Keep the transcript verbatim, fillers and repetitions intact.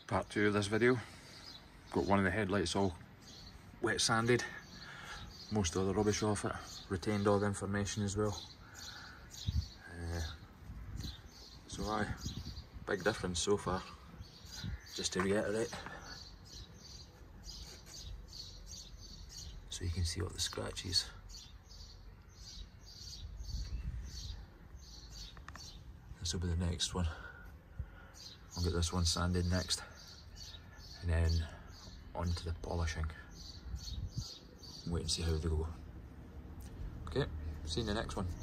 Part two of this video. Got one of the headlights all wet sanded, most of the rubbish off it, retained all the information as well. Uh, so aye, big difference so far. Just to reiterate, so you can see all the scratches. This will be the next one. I'll get this one sanded next, and then on to the polishing. Wait and see how they go. Okay, see you in the next one.